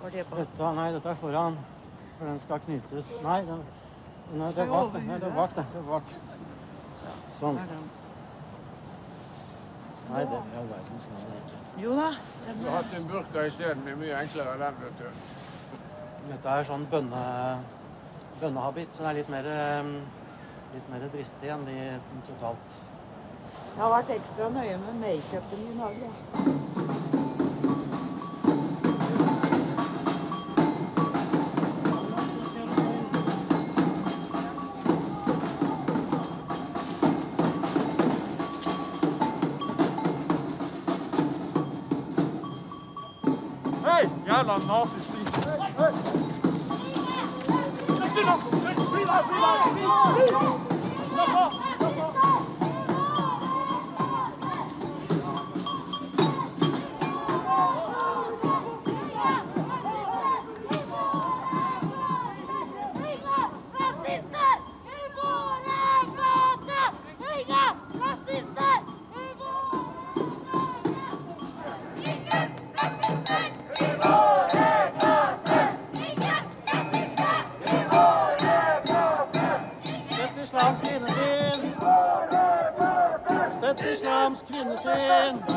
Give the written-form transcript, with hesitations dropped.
Var det bak? Nei, dette foran. For den skal knytes. Nei, det er bak. Nei, det er bak. Det er bak. Ja, sånn. Nei, det er verdens navn ikke. Jo da, stemmer. Du har hatt en burka i stedet, det er mye enklere enn den, vet du. Dette er sånn bønnehabit, så det er litt mer dristig enn de totalt. Jeg har vært ekstra nøye med make-upen min også, ja. Hei, jævla nazisvin! Hei! Sett deg nå! Bli der! Støtt islams kvinnesyn!